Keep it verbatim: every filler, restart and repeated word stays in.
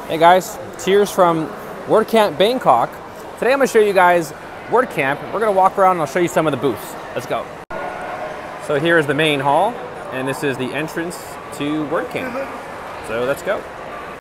Hey guys, cheers from Wordcamp Bangkok. Today I'm going to show you guys Wordcamp. We're going to walk around and I'll show you some of the booths. Let's go. So here is the main hall, and this is the entrance to Wordcamp. So let's go.